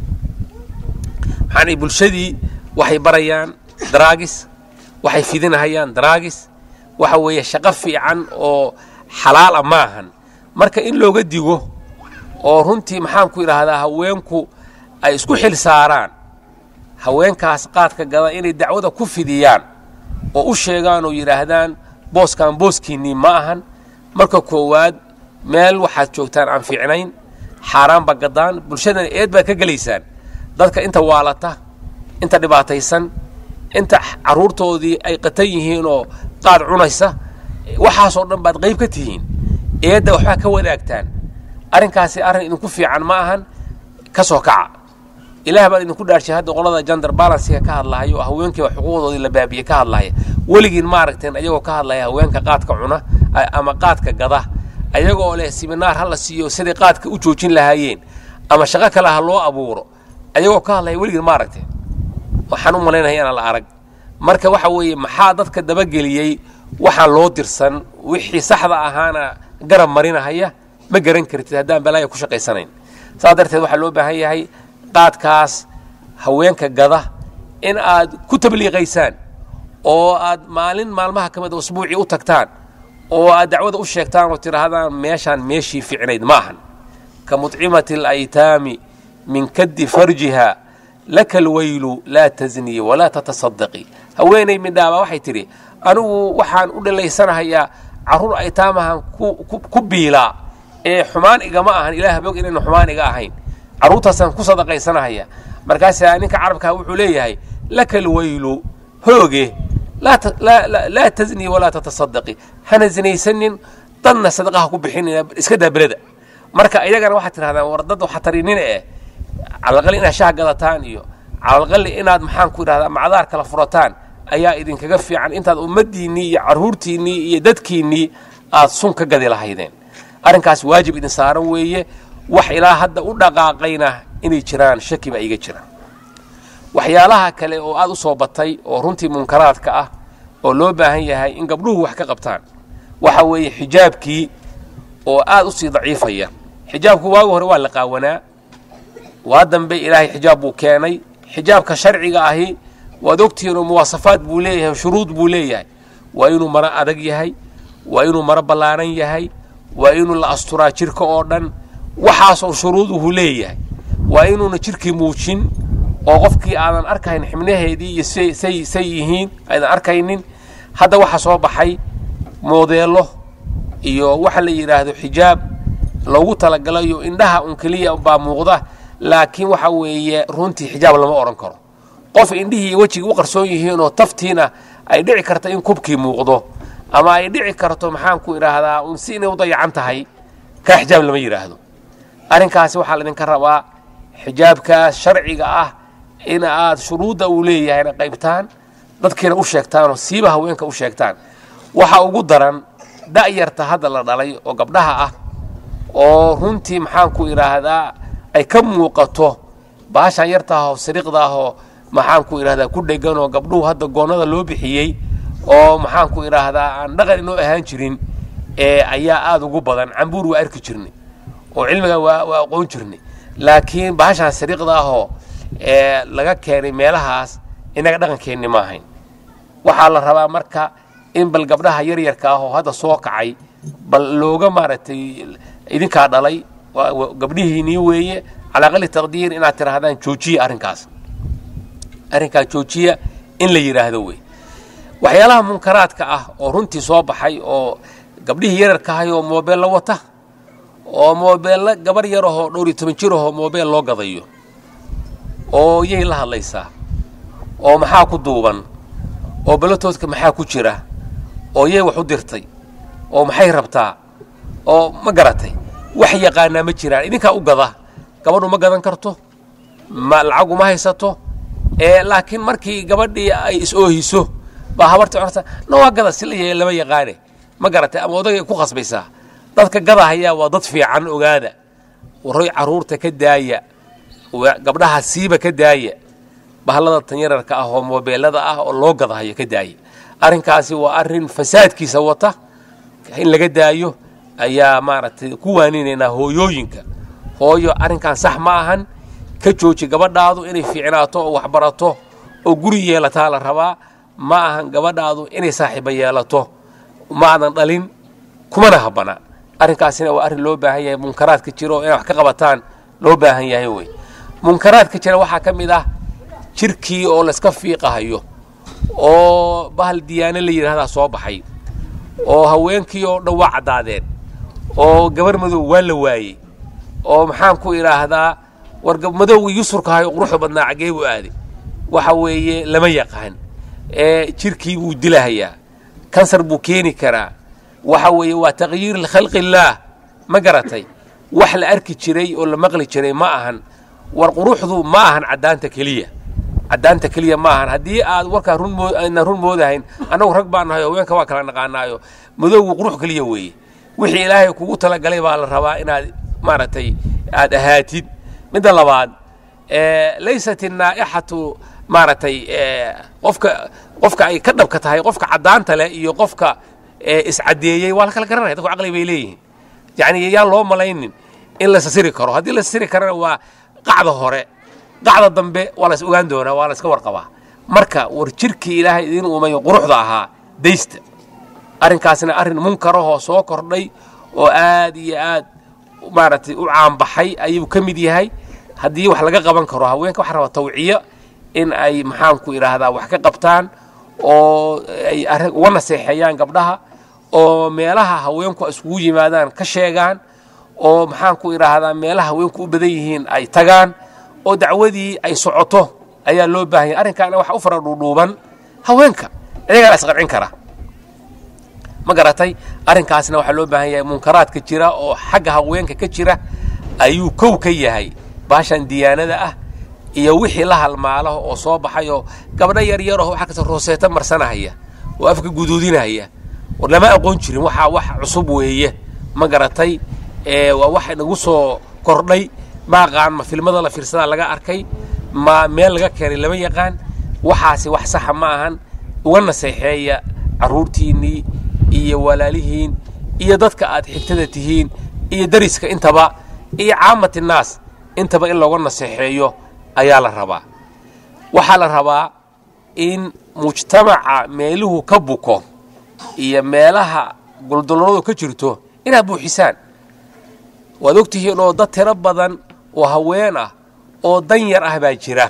maxaanay bulshadii waxay barayaan daraagis waxay fidinahayaan daraagis waxa weeye shaqo fiican oo xalaala maahan marka in looga digo oo runtii maxaan ku idhaahdaa haweenku ay isku xil saaraan haweenkaas qaadka gada inay dacwada ku fidiyaan oo u sheegaan oo yidhaahdaan booskaan booskiinnii ma ahan marka koowaad meel waxaad joogtaan aan fiicnayn xaaraan ba gadaan bulshadana eed baad ka gelaysaan dadka inta waalata inta dhibaataysan inta carruurtoodii ay qatan yihiin oo qaad cunaysa waxaasoo dhan baad qayb ka tihiin eedda waxbaa ka wadaagtaan arrinkaasi arrin idinku fiican ma ahan ka soo kaca ilaah baan idinku dhaarshay hadda qolada gender balansiga ka hadlahayo oo haweenkiiba xuquuqdoodii la baabiye ka hadlahaya weligiin ma aragteen ayagoo ka hadlaya haweenka qaadka cuna ama qaadka gada ayagoo leh siminaar ha la siiyo sidai qaadka u joojin lahaayeen ama shaqo kale ha loo abuuro ayagoo ka hadlaya weligiin ma aragteen waxaan u malaynaya inaan la arag marka waxa weeye maxaa dadka dabageliyey waxaan loo dirsan wixii saxda ahaana garab marinahaya ma garan kartid haddaan balaaya ku shaqaysanayn saas darteed waxaa loo baahan yahay qaadkaas haweenka gada in aad ku tabliiqaysaan oo aad maalmaha ka mid usbuucii u tagtaan oo aad dacwada u sheegtaan oo tidhaahdaan meeshaan meeshii fiicnayd ma ahan ka mudcimati alaytaami min kaddi farjiha laka alwaylu laa taznii walaa tatasadaqii haweenay midhaaba waxay tidhi anigu waxaan u dhalaysanahayaa carruur aytaamahan ku biilaa ee xumaan igama ahan ilaah bog inayna xumaan iga ahayn carruurtaasaan ku sadaqaysanahaya markaasaa ninka carabkaa wuxuu leeyahay laka alwaylu hooge laa taznii walaa tatasadaqii hana zinaysanin dadna sadaqaha ku bixinina iska daabelada marka iyagana waxaad tidhahdaan war dad waxa tarinina calalqali inaad shaha gadataan iyo calalqali inaad maxaan ku idhahdaa macdaar kala furataan ayaa idinkaga fiican intaad ummaddiinnii iyo carruurtiinnii iyo dadkiinnii aad sun ka gadi lahaydeen arrinkaas waajib idin saaran weeye wax ilaa hadda u dhaqaaqayna inay jiraan shaki baa iga jira waxyaalaha kale oo aad u soo batay oo runtii munkaraadka ah oo loo baahan yahay in gabdhuhu wax ka qabtaan waxa weeye xijaabkii oo aad u sii daciifaya xijaabku waagi hore waa la qaawanaa waa dambe ilaahay xijaab buu keenay xijaabka sharciga ahi waad ogtihiin oo muwaasafaad buu leeyahay shuruud buu leeyahay waa inuu maro adag yahay waa inuu maro ballaaran yahay waa inuu la asturaa jirka oo dhan waxaasoo shuruuduhu leeyahay waa inuuna jirkii muujin oo qofkii aadan arkayn xibnaheedii iyo say yihiin aydan arkaynin hadda waxa soo baxay moodeelo iyo waxa la yidhaahdo xijaab loogu talagalayo indhaha un keliya baa muuqda laakiin waxa weeye runtii xijaab lama odhan karo qof indhihii wejigii u qarsoon yihiin oo taftiina ay dhici karta in kubkii muuqdo ama ay dhici karto maxaan ku idhaahdaa un si inay u dayacan tahay kaa xijaab lama yidhaahdo arrinkaasi waxaa laydinka rabaa xijaabkaas sharciga ah in aad shuruudda uu leeyahayna qaybtaan dadkiina u sheegtaanoo siiba haweenka u sheegtaan waxa ugu daran da'yarta hadda la dhalay oo gabdhaha ah oo runtii maxaan ku idhaahdaa ay ka muuqato baashaan yartaahoo sariiqdaahoo maxaan ku idhahdaa ku dhegan oo gabdhuhu hadda goonnada loo bixiyey oo maxaan ku idhaahdaa aan dhaqan inoo ahaan jirin ayaa aad ugu badan cambuur waa arki jirnay oo cilmigan waa aqoon jirnay laakiin baashaan sariiqdaahoo laga keenay meelahaas inaga dhaqankeenni ma ahayn waxaa la rabaa marka in bal gabdhaha yaryarka ah oo hadda soo kacay bal looga maaragtay idinkaa dhalay gabdhihiinii weeye calaa aqali taqdiir inaad tidhaahdaan joojiya arrinkaas joojiya in la yiraahdo way waxyaalaha munkaraadka ah oo runtii soo baxay oo gabdhihii yararka ahay oo mobile la wata oo mobile gabar yar oo 12 jir oo mobile loo gadayo oo yey la hadlaysaa oo maxaa ku duuban oo balatoodka maxaa ku jira oo yey wax u dirtay oo maxay rabtaa oo ma garatay wax yaqaana ma jiraan idinka u gada gabadhu ma gadan karto ma lacag uma haysato laakiin markii gabadhii ay is-oohiso baa habarta orta noo gada si lama yaqaane ma garatay ama odayga ku qasbaysaa dadka gadahaya waa dad fiican ogaada waray caruurta ka daaya gabdhaha siiba ka daaya bahalada tanyararka ah oo mobeelada ah oo loo gadahayo ka daaya arrinkaasi waa arrin fasaadkiisa wata in laga daayo ayaa maaragtay ku waaninayna hooyooyinka hooyo arrinkan sax ma ahan ka jooji gabadhaadu inay fiicnaato oo wax barato oo guri yeelataa la rabaa ma ahan gabadhaadu inay saaxiibo yeelato ma aadan dhalin kumana habana arrinkaasina waa arrin loo baahan yahay munkaraadka jiro inay wax ka qabataan loo baahan yahay way munkaraadka jira waxaa ka mid ah jirkii oo la iska fiiqahayo oo bahal diyaano la yiraahdaa soo baxay oo haweenkii oo dhan waa cadaadeen oo gabar madow waa la waayey oo maxaan ku iraahdaa wargab madowga yusurka hayo quruxda badnaa cagee buu aaday waxa weeye lama yaqaan jirkii buu dilahayaa kansar buu keeni karaa waxa weeye waa taqyiir khalqi illaah ma garatay wax la arki jiray oo la maqli jiray ma ahan war quruxdu ma ahan cadaanta kaliya ma ahan haddii aad warkaa run moodahayn annagu rag baan nahay haweenka waa kala naqaanaayo madowgu qurux kaliya weeye wixii ilaahay kugu talagalay baa la rabaa inaad maaragtay aad ahaatid midda labaad laysat an-naa'ihatu maaragtay qofka ay ka dhabka tahay qofka cadaanta leh iyo qofka iscadeeyay waa la kala garanaya dadku aqli bay leeyihiin yani yaan loo malaynin in la sasiri karo haddii la sasiri karana waa qacda hore qacda dambe waa la is ogaan doonaa waa la iska warqabaa marka war jirkii ilaahay idin uumay quruxda ahaa daysta arrinkaasina arrin munkarahoo soo kordhay oo aad iyo aad maaragtay u caanbaxay ayuu ka mid yahay haddii wax laga qaban karo haweenka waxa raba tawciyo in ay maxaan ku iraahdaa wax ka qabtaan oo ay uga naseexeeyaan gabdhaha oo meelaha haweenku isugu yimaadaan ka sheegaan oo maxaan ku iraahdaa meelaha haweenku u badan yihiin ay tagaan oo dacwadii ay socoto ayaa loo baahan yahay arrinkaana waxa u fara dhuudhuuban haweenka iyaga is qancin kara ma garatay arrinkaasna waxa loo baahan yahay munkaraadka jira oo xagga haweenka ka jira ayuu kow ka yahay baashan diyaanada ah iyo wixii la halmaalo oo soo baxay oo gabdho yar yar oo waxa ka soo rooseeta marsanahaya oo afka guduudinaya oo lama aqoon jirin waxa wax cusub weeye ma garatay waa wax nagu soo kordhay ma qaan ma filmada la fiirsada laga arkay ma meel laga keenay lama yaqaan waxaasi wax sax ma ahan uga naseexeeya caruurtiini iyo walaalihiin iyo dadka aad xigtada tihiin iyo dariska intaba iyo caamati naas intaba in looga naseexeeyo ayaa la rabaa waxa la rabaa in mujtamaca meeluhu ka buko iyo meelaha guldololadu ka jirto inaad buuxisaan waad ogtihiin oo dad tiro badan oo haween ah oo dan yar ah baa jira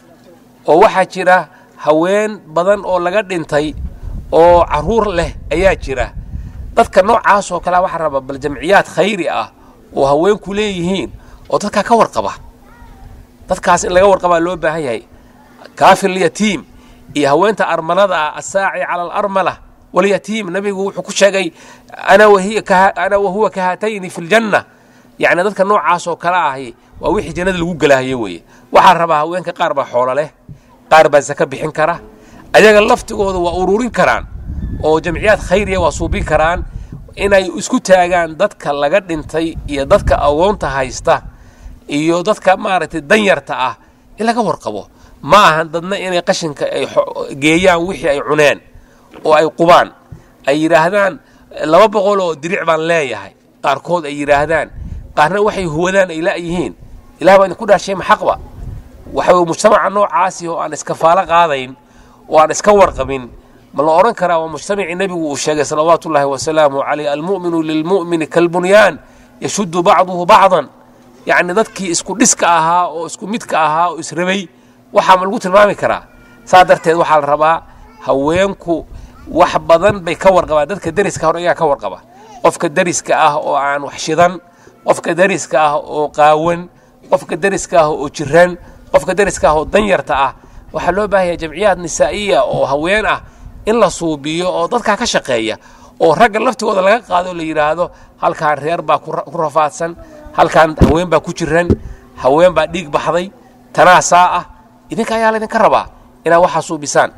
oo waxa jira haween badan oo laga dhintay oo caruur leh ayaa jira dadka noocaas oo kala waxa raba bal jamciyaad khayri ah oo haweenku leeyihiin oo dadka ka warqaba dadkaas in laga warqaba loo baahan yahay kaafil yatiim iyo haweenta armalada asaaci cala al-armala wal yatiim nabigu wuxuu ku sheegay ana wa huwa kahatayni fil janna يعني dadka noocaas oo kala ahi waa wixii jannada lagu galaayo weeye waxa rabaa haweenka qaar ba xoolo leh qaar ba zaka bixin kara ayaga laftigooda waa ururin karaan oo jamciyaad khayriya waa suubin karaan inay isku taagaan dadka laga dhintay iyo dadka agoonta haysta iyo dadka maaragtay danyarta ah in laga warqabo ma ahan dadna inay qashinka ay geeyaan wixii ay cuneen oo ay qubaan ay yiraahdaan 200 oo diric baan leeyahay qaarkood ay yiraahdaan qaarna waxay huwadaan ay laayihiin ilaahay baan ku dhaashay maxaqba waxa uu mujtamaca noocaasi oo aan iska faala qaadayn oo aan iska warqabin ma la oran karaa waa mujtamaci nabigu uu sheegay salawaatullaahi wa salaamu alayhi almu'minu lilmu'mini kalbunyan yashuddu ba'duhu ba'dan yani dadkii isku dhiska ahaa oo isku midka ahaa oo israbay waxa ma lagu tilmaami karaa صادرتي وحال ربا هوينكو wax badan bay ka warqabaan dadka dariska hore ayaa ka warqaba qofka dariska ah oo aan wax shidan qofka dariska ah oo qaawan qofka dariska ah oo jiran qofka dariska ah oo danyarta ah waxa loo baahan yahay jamciyaad nisaa'iya oo haween ah in la suubiyo oo dadka ka shaqeeya oo ragga laftigooda laga qaado la yiraahdo halkaan reer baa ku rafaadsan halkaan haween baa ku jiran haween baa dhiig baxday tanaasaa ah idinka ayaa idinka rabaa inaa waxa suubisaan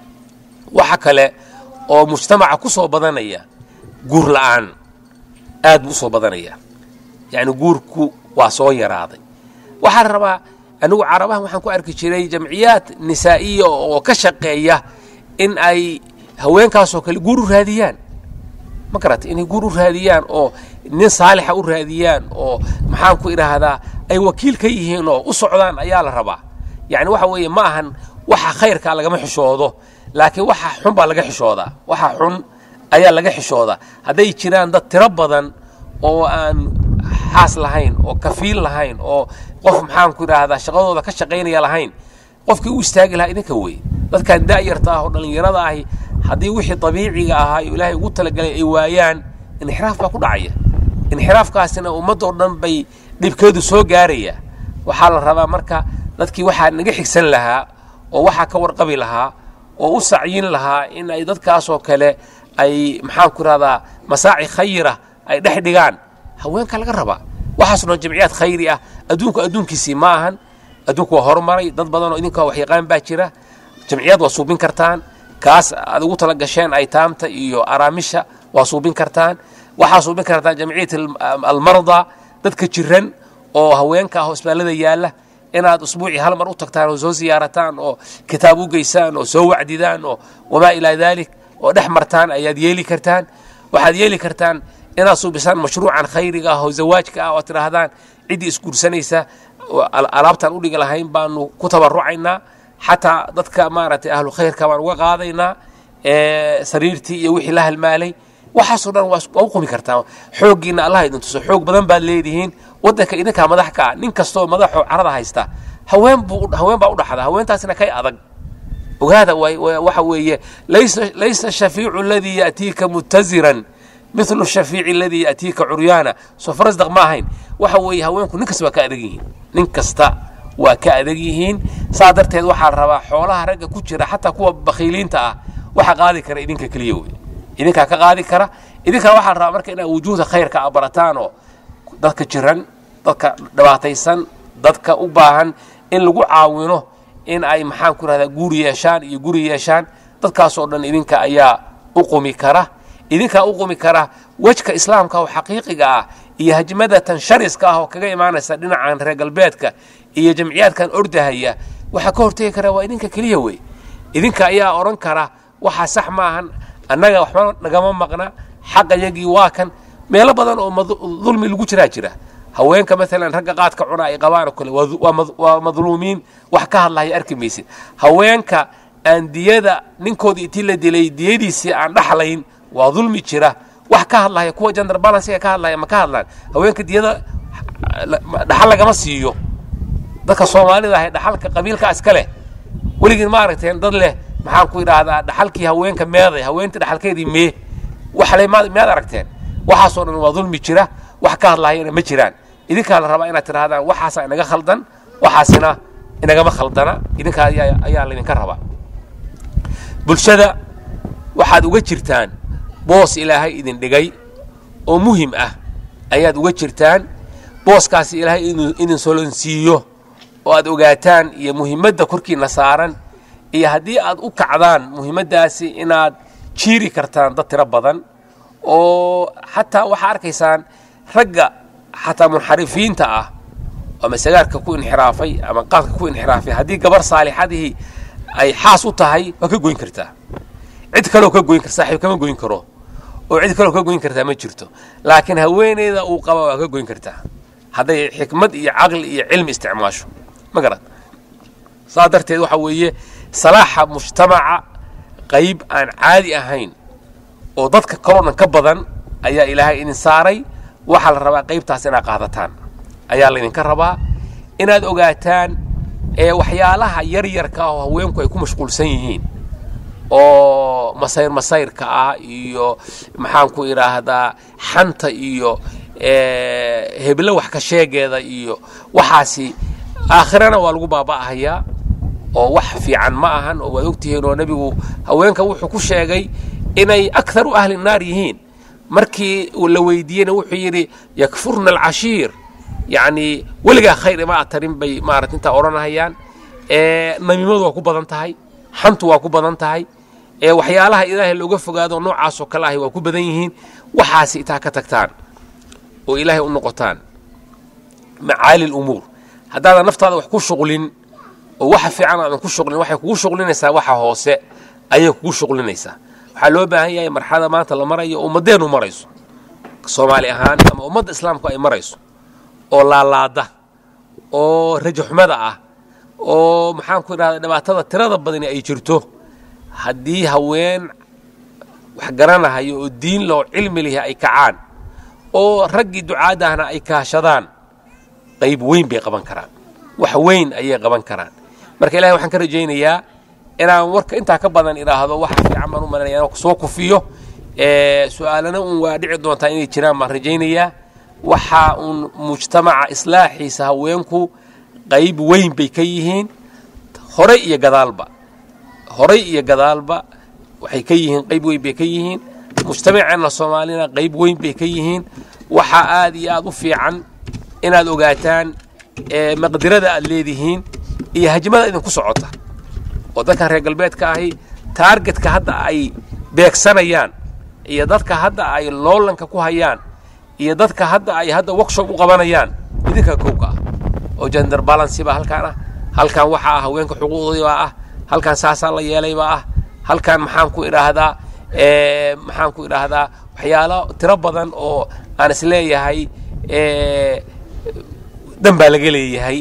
waxa kale oo mujtamaca ku soo badanaya guur la'aan aad u soo badanaya yani guurku waa soo yaraaday waxa la rabaa anigu carabaha waxaan ku arki jiray jamciyaad nisaa'iya oo ka shaqeeya in ay haweenkaas oo kale guur u raadiyaan ma garatay inay guur u raadiyaan oo nin saalixa u raadiyaan oo maxaan ku idhaahdaa ay wakiil ka yihiin oo u socdaan ayaa la rabaa yani waxa weeye ma ahan waxa khayrka lagama xishoodo laakiin waxa xun baa laga xishoodaa waxa xun ayaa laga xishoodaa hadday jiraan dad tiro badan oo aan xaas lahayn oo kafiil lahayn oo qof maxaan ku idhaahdaa shaqadooda ka shaqaynaya lahayn qofkii u istaagi lahaa idinka wey dadkan daayarta ah oo dhallinyarada ahi haddii wixii dabiiciga ahaa iyo ilaahay ugu talagalay ay waayaan inxiraaf baa ku dhacaya inxiraafkaasina ummadoo dhan bay dhibkeedu soo gaaraya waxaa la rabaa marka dadkii waxaa naga xigsan lahaa oo waxaa ka warqabi lahaa oo u sacyin lahaa in ay dadkaasoo kale ay maxaan ku idhahdaa masaaci khayra ay dhex dhigaan haweenka laga rabaa waxaasoo dhan jamciyaad khayri ah adduunkiisii ma ahan adduunku waa horumaray dad badan oo idinka wax yaqaan baa jira jamciyaad waa suubin kartaan kaas aad ugu tala gasheen aytaamta iyo araamisha waa suubin kartaan waxaa suubin kartaan jamciyat almarda dadka jiran oo haweenka ah isbitaalada yaala inaad usbuuci hal mar u tagtaan oo soo ziyaarataan oo kitaab u geysaan oo soo wacdidaan oo wamaa ilaa daalik oo dhex martaan ayaad yeeli kartaan waxaad yeeli kartaan inaad suubisaan mashruucan khayriga ah oo zawaajka ah oo tidhaahdaan ciddii isguursanaysa alaabtaan u dhigi lahayn baanu ku tabarucaynaa xataa dadka maaragtay ahlu khayrka baan uga qaadaynaa sariirtii iyo wixii la halmaalay waxaasoo dhan waa u qumi kartaa xooggiina allah idin tuso xoog badan baad leedihiin waddanka idinkaa madax ka ah nin kastoo madaxoo carada haysta haween baa u dhaxda haweentaasina kay adag ogaada waxa weeye laysa shafiicu aladii ya'tiika mutaziran مثل الشفيع الذي يأتيك عريانا سوف رزق ما هين وحوي هوينكم نكس وكأدقيهين نكستا وكأدقيهين صادرت هذا وحال ربا حولها رجع كتير حتى كوا بخيلين تا وح قاضي كره إذنك كليوي إذنك كقاضي كره إذنك وحال ربا مركنا وجود خير كأبرتانو ضدك جرن ضدك دواتيسن ضدك أباهن إن لجو عاونه إن أي محام كره هذا جوري يشان ضدك صورنا إذنك أيا أقومي كره idinka u qumi kara wajka islaamka oo xaqiiqiga ah iyo hajmadatan shariska ah oo kaga imaanaysa dhinacan reer galbeedka iyo jamciyaadkan ordahaya waxa ka hortay kara waa idinka kaliya way idinka ayaa oran kara waxa sax ma ahan annaga waxba nagama maqna xaqayagii waa kan meelo badan oo dulmi lagu jira haweenka mesela ragga qaadka cuna ay qabaan kale waa madluumiin wax ka hadlaya arkimaysid haweenka aan diyada ninkoodii intii la dilay diyadiisii aan dhaxlayn waa dulmi jira wax ka hadlaya kuwa gender balance ka hadlaya ma ka hadlaan haweenka diyada dhaxal lagama siiyo dadka Soomaalida ah dhaxalka qabiilka iska leh waligiin ma aragteen dad leh maxaan ku yiraahdaa dhaxalkii haweenka meeday haweenta dhaxalkeedii mee wax leh ma aragteen waxa soo dhan waa dulmi jira wax ka hadlayna ma jiraan idinka la rabaa inaad tirahdaan waxaas inaga khaldan waxaasina inaga ma khaldana idinka ayaa la idinka rabaa bulshada waxaad uga jirtaan boos ilaahay idin dhigay oo muhiim ah ayaad uga jirtaan booskaasi ilaahay idin solonsiiyo oo aad ogaataan iyo muhiimadda korkiina saaran iyo haddii aad u kacdaan muhiimaddaasi inaad jiiri kartaan dad tiro badan oo xataa waxaa arkaysaan ragga xataa munxarifiinta ah ama sagaarka ku inxiraafay ama qaadka ku inxiraafay haddii gabar saalixadihii ay xaas u tahay waa ka goyn kartaa cid kale oo ka goyn kar saaxiib kama goyn karo oo cid kale oo ka goyn kartaa ma jirto laakiin haweeneyda uu qaba waa ka goyn kartaa hadday xikmad iyo aqli iyo cilmi isticmaasho ma garad saadarteed waxa weeye salaaxa mujtamaca qayb aan caadi ahayn oo dadka kaloona ka badan ayaa ilaahay idin saaray waxa la rabaa qaybtaas inaad qaadataan ayaa la idinka rabaa inaad ogaataan waxyaalaha yaryarka ah oo haweenku ay ku mashquulsan yihiin oo masayrka ah iyo maxaan ku iraahdaa xanta iyo hebla wax ka sheegeeda iyo waxaasi aakhirana waa lagu baaba'ayaa oo wax fiican ma ahan oo waad ogtihiin oo nabigu haweenka wuxuu ku sheegay inay aktharu ahli naar yihiin markii la weydiiyena wuxuu yiri yakfurna al-ashir yani waliga khayr ma atarin bay maarinta oranayaan namimadu waa ku badan tahay xantu waa ku badan tahay waxyaalaha ilaahay looga fogaado noocaas oo kala ah waa ku badan yihiin waxaasi inta ka tagtaan oo ilaahay u noqotaan macaali al-umur hadda naftaada wax ku shuqlin oo waxa fiican aad ku shuqlin waxay kugu shuqlinaysaa waxa hoose ayay kugu shuqlinaysaa waxa loo baahan yahay marxalada maanta la marayo ummadeenu marayso Soomaali ahaan ama ummadda islaamku ay marayso oo laalaada oo rajaxmada ah oo maxaan ku iraahdaa dhibaatada tirada badan ay jirto haddii haween wax garanayo oo diin loo cilmi leh ay kacaan oo raggi ducaadahna ay kaashadaan qayb weyn bay qaban karaan wax weyn ayay qaban karaan marka ilaahay waxaan ka rajaynayaa inaan warka inta ka badan iraahdo wax fiican ma umaleeyaa inaan soo kufiyo su'aalana waa dhici doontaa inay jiraan ma rajaynayaa waxa mujtamaca islaaxiisa haweenku qayb weyn bay ka yihiin hore iyo gadaalba waxay ka yihiin qayb weyn bay ka yihiin mujtamaceena Soomaalina qayb weyn bay ka yihiin waxa aad iyo aad u fiican inaad ogaataan maqdirada aad leedihiin iyo hajmada idin ku socota oo dadka reer galbeedka ahi targetka hadda ay beegsanayaan iyo dadka hadda ay loolanka ku hayaan iyo dadka hadda ay workshop u qabanayaan idinka kooka oo gender balance ba halkaan waxa haweenka xuquuqdooda ah halkaan saasa la yeelay ba halkaan maxaan ku iraahdaa waxyaalo tiro badan oo aan isleeyahay dambaa laga leeyahay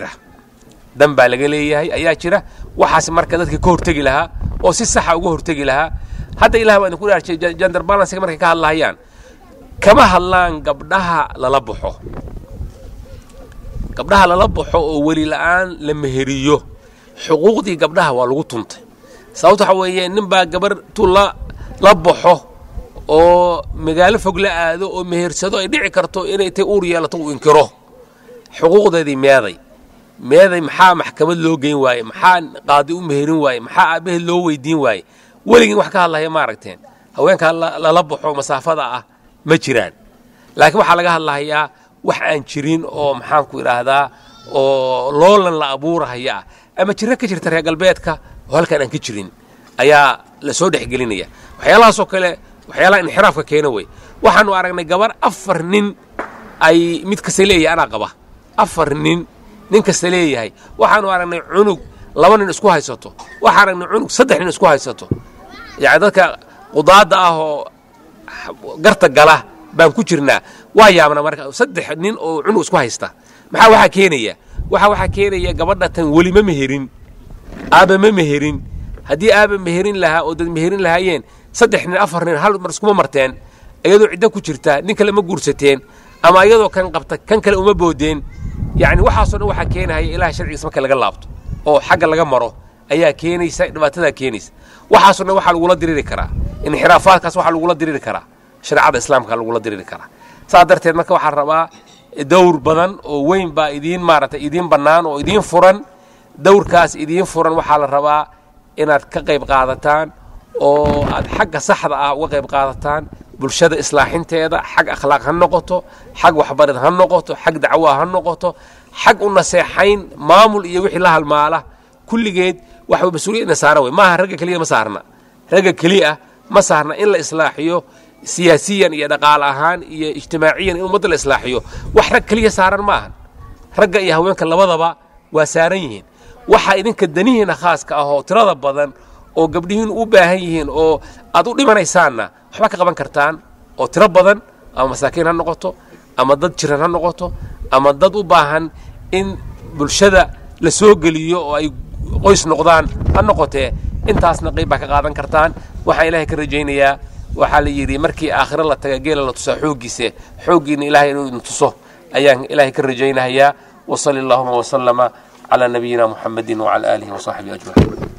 ayaa jira waxaas marka dadka ka hortagi lahaa oo si sax ah uga hortagi lahaa hadda ilaahay waan ku dhaartay gender balance markay ka hadlayaan kama hadlaan gabdhaha lala baxo oo wali la'aan la meheriyo xuquuqdii gabdhaha waa lagu tuntay sababta waxa weeye ninba gabar la baxo oo magaalo fog la aado oo mehersado ay dhici karto inay tay uur yeelato u inkiro xuquuqdeedii meeday maxaa maxkamad loo geyn waayay maxaa qaadi u meherin waayay maxaa aabahe loo weydiin waayay waligin wax ka hadlaya ma aragteen haweenka lala baxo masaafada ah ma jiraan laakiin waxa laga hadlayaa wax aan jirin oo maxaan ku iraahdaa oo loolan la abuuraya ama jira ka jirta reer galbeedka oo halkaan aan ka jirin ayaa la soo dhaxgelinaya waxyaalahaas oo kale waxyaalaha inxiraafka keena way waxaanu aragnay gabar 4 nin ay mid ka saleeyay ana qaba 4 nin kasta leeyahay waxaanu aragnay cunug 2 nin isku haysato waxaan aragnay cunug 3 nin isku haysato yaani dadka qudaada ah oo garta gala baan ku jirnaa waa yaabna marka 3 nin oo cunug isku haysta waxa keenaya gabadha tan wali ma meherin aaba ma meherin hadii aaba meherin lahaa oo dad meherin lahaayeen 3 nin 4 nin hal mar iskuma marteen iyadoo cidda ku jirta nin kale ma guursateen ama iyadoo kan qabta kan kale uma boodeen يعني waxaasoo waxa keenaya ilaahay sharciisa marka laga laabto oo xagga laga maro ayaa keenaysa dhibaatada keenaysa waxaasoo waxa lagu la diriri karaa in xiraafaadkaas waxa lagu la diriri karaa shariicada islaamka lagu la diriri karaa saadarteed marka waxa rabaa dawr badan oo weyn baa idin banaan oo idin furan dawrkaas idin furan waxa la rabaa inaad ka qayb qaadataan oo aad xagga saxda ah uga qayb qaadataan bulshada islaaxinteeda xag akhlaaq ha noqoto xag waxbarid ha noqoto xag dacwo ha noqoto xag u naseexayn maamul iyo wixii la halmaala kulligeed waxa mas'uuliyadna saaran way ma ragga kaliya ma saarna in la islaaxiyo siyaasiyan iyo dhaqaale ahaan iyo ijtimaaciyan in ummadda la islaaxiyo wax rag kaliya saaran ma ahan ragga iyo haweenka labadaba waa saaran yihiin waxa idinka danihiina khaaska ah oo tirada badan oo gabdhihiin u baahan yihiin oo aad u dhimanaysaana waxba ka qaban kartaan oo tiro badan ama masaakiin ha noqoto ama dad jiran ha noqoto ama dad u baahan in bulshada la soo geliyo oo ay qoys noqdaan ha noqotee intaasna qayb ka qaadan kartaan waxa ilaahay ka rajaynayaa waxa la yiri markii aakhira la taga geel la tuso xoogiina ilaahay inuu tuso ayaan ilaahay ka rajaynayaa wa sallallahu wa sallama على نبينا محمد وعلى آله وصحبه أجمعين.